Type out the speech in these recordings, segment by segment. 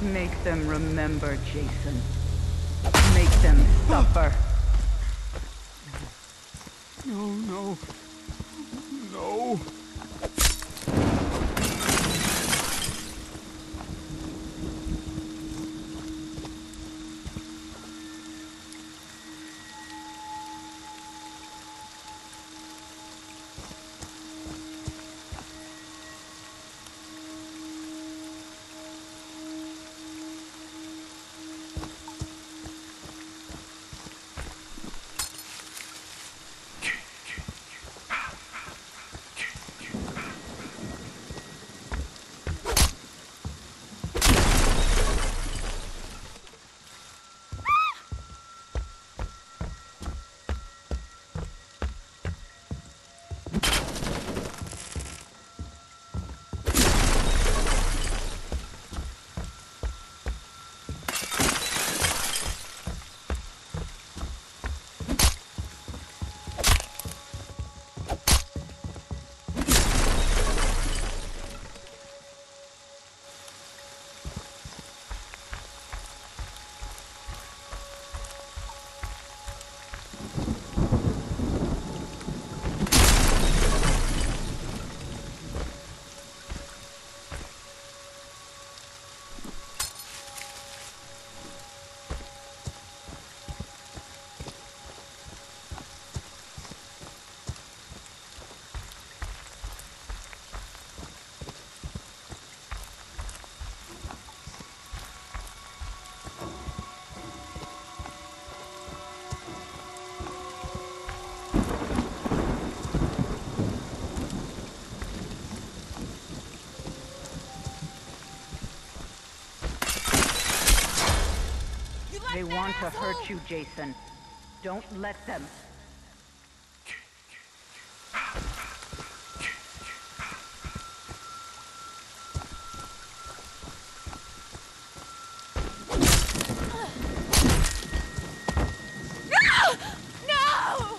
Make them remember, Jason. Make them suffer. No, no. No. They want to hurt you, Jason. Don't let them. No!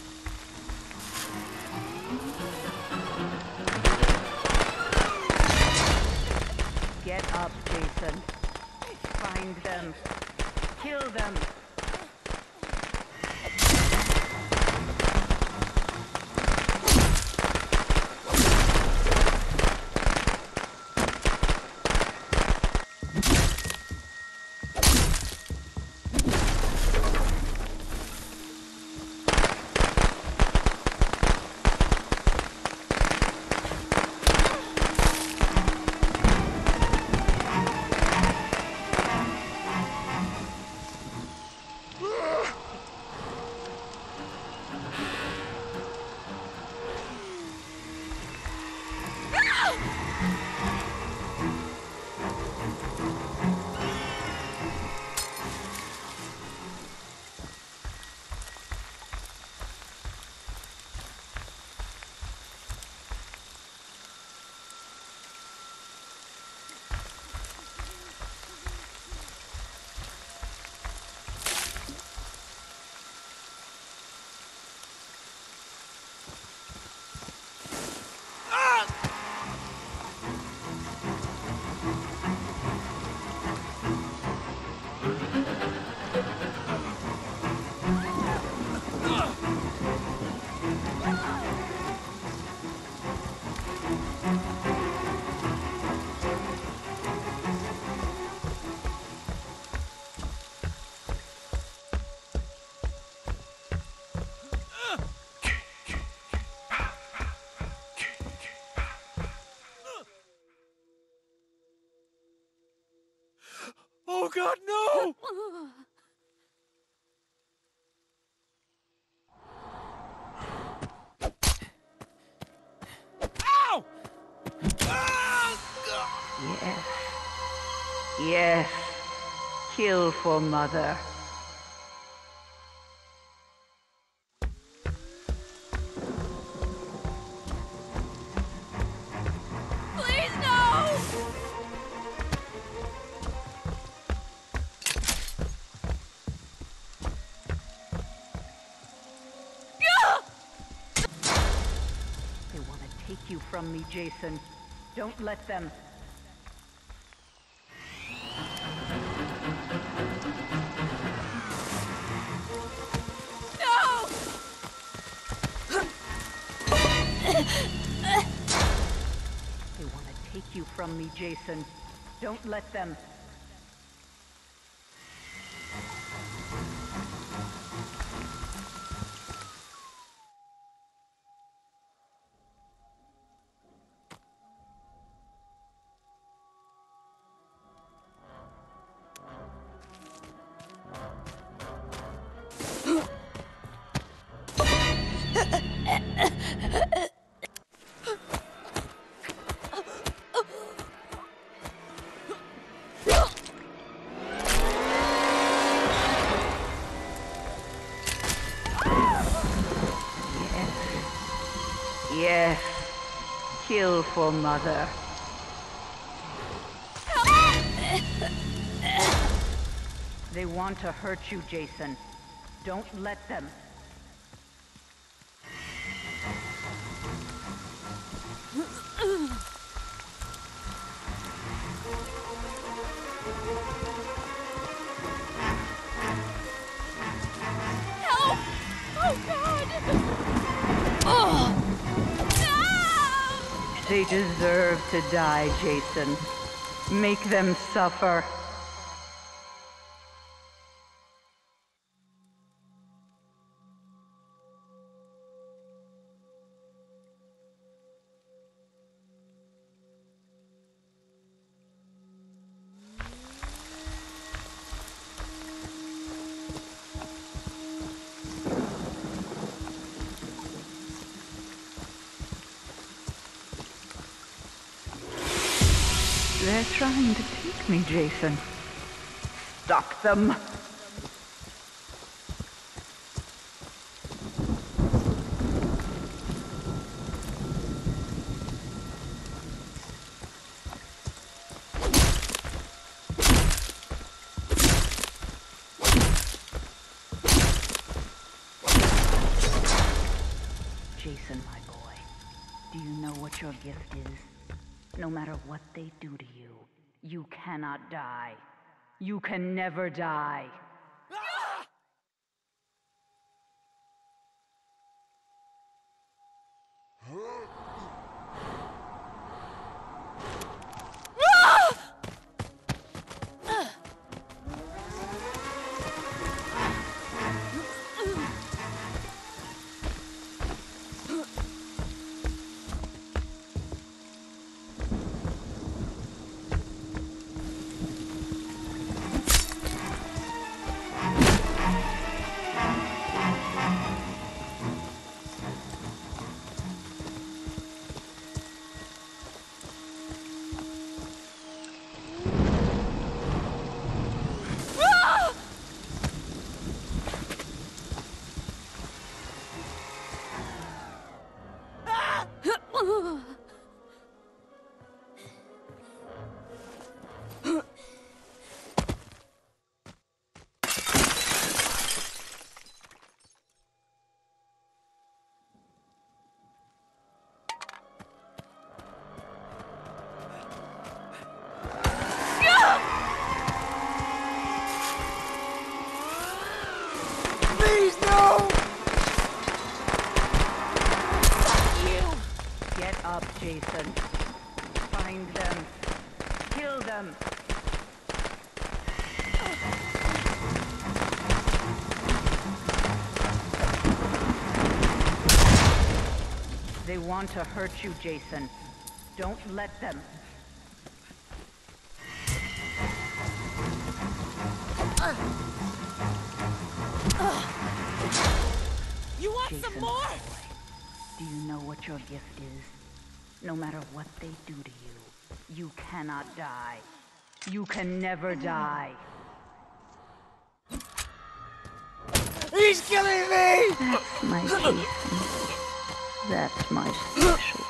Get up, Jason. Find them. Kill them. Oh God, no! Ow! Ah! Yes. Yes. Kill for Mother. Please, no! They want to take you from me, Jason. Don't let them. from me, Jason. Don't let them. Yes. Kill for Mother. They want to hurt you, Jason. Don't let them. Help! Oh, God! Oh! No! They deserve to die, Jason. Make them suffer. They're trying to take me, Jason. Stop them. Jason, my boy, do you know what your gift is? No matter what they do to you, you cannot die. You can never die. Please, no! Get up, Jason. Find them. Kill them. They want to hurt you, Jason. Don't let them. You want Jason, some more? boy, do you know what your gift is? No matter what they do to you, you cannot die. You can never die. He's killing me! That's my Jason. That's my special.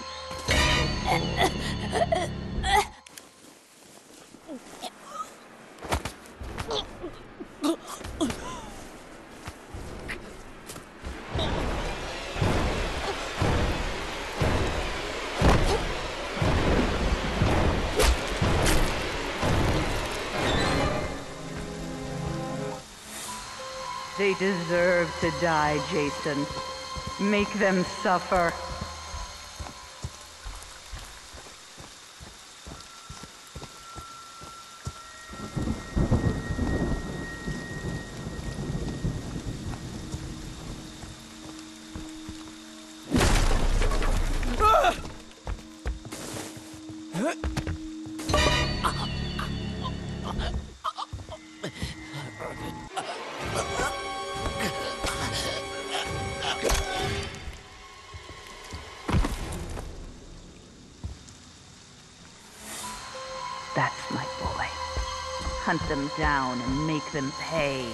They deserve to die, Jason. Make them suffer. That's my boy. Hunt them down and make them pay.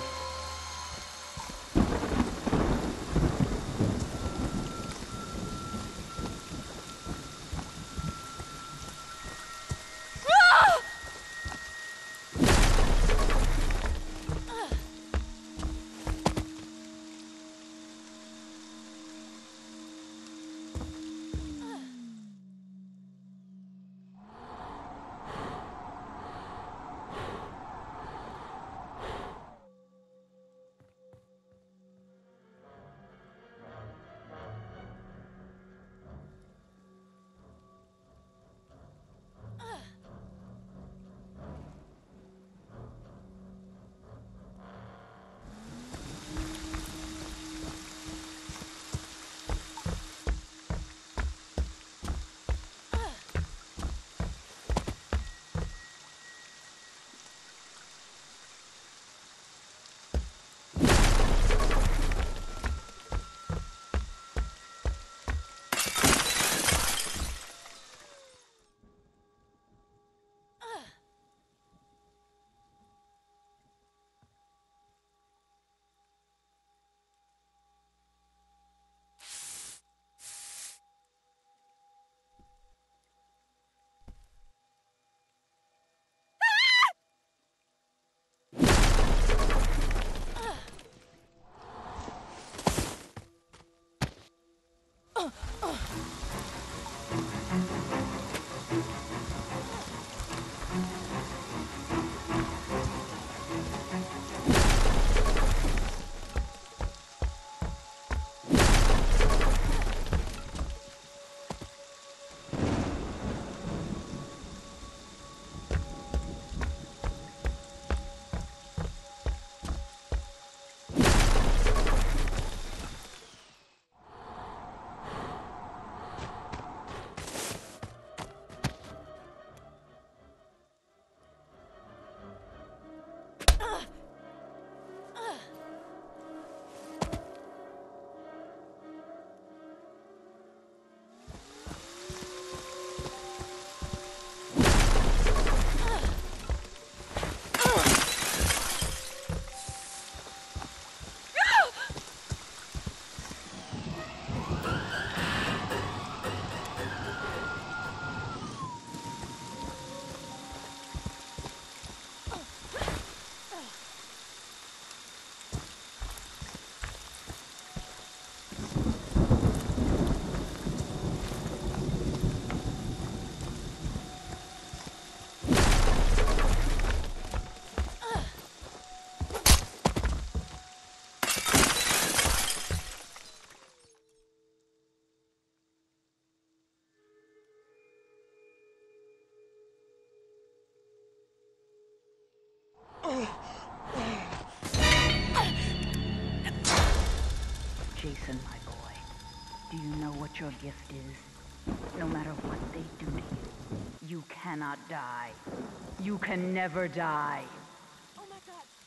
Jason, my boy, do you know what your gift is? No matter what they do to you, you cannot die. You can never die. Oh my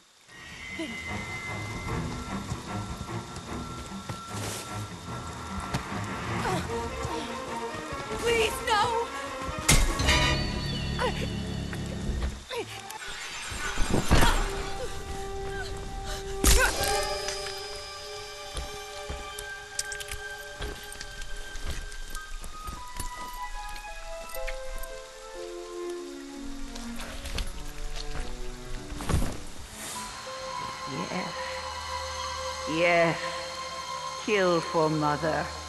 god. Please, no! Yes. Yes. Kill for Mother.